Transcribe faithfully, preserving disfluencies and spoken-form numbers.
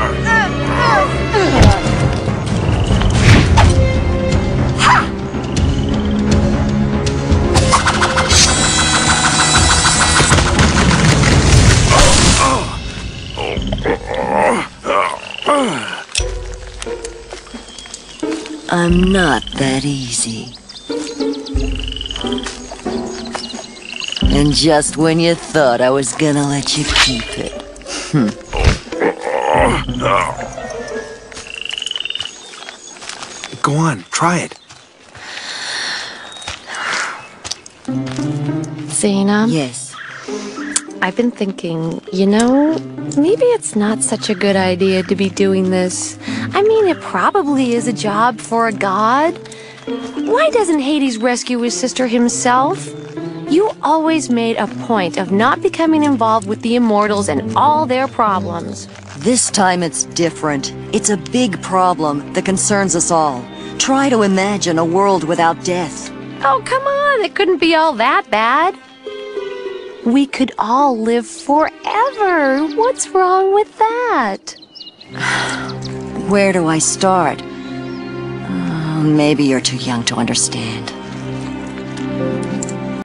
I'm not that easy. And just when you thought I was gonna let you keep it. Hmm. Go on, try it. Zainab? Yes. I've been thinking, you know, maybe it's not such a good idea to be doing this. I mean, it probably is a job for a god. Why doesn't Hades rescue his sister himself? You always made a point of not becoming involved with the Immortals and all their problems. This time it's different. It's a big problem that concerns us all. Try to imagine a world without death. Oh, come on, it couldn't be all that bad. We could all live forever. What's wrong with that? Where do I start? Uh, maybe you're too young to understand.